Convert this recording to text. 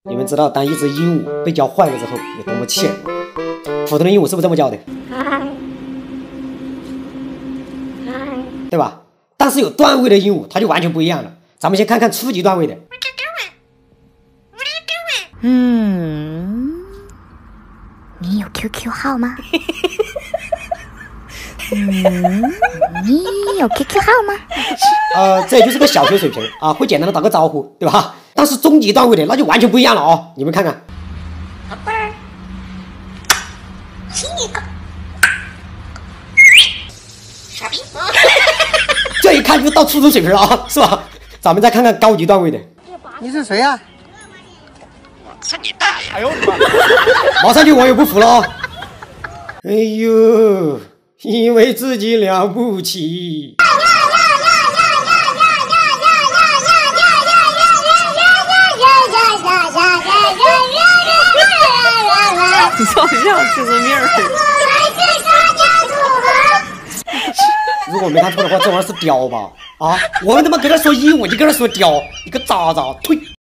你们知道当一只鹦鹉被教坏了之后有多么气人吗？普通的鹦鹉是不是这么叫的？对吧？但是有段位的鹦鹉它就完全不一样了。咱们先看看初级段位的。 你有 QQ 号吗？你有 QQ 号吗？ 这就是个小学水平啊，会简单的打个招呼，对吧？但是中级段位的那就完全不一样了哦，你们看看。这一看就到初中水平了啊，是吧？咱们再看看高级段位的。 你是谁呀？ 我是你大爷！哎呦我的妈！ 马上就网友不服了啊！哎呦，以为自己了不起。 你像不像精神病儿？ 如果没看错的话，这玩意儿是雕吧？啊，我们他妈跟他说鹦鹉，你跟他说雕，你个渣渣，退！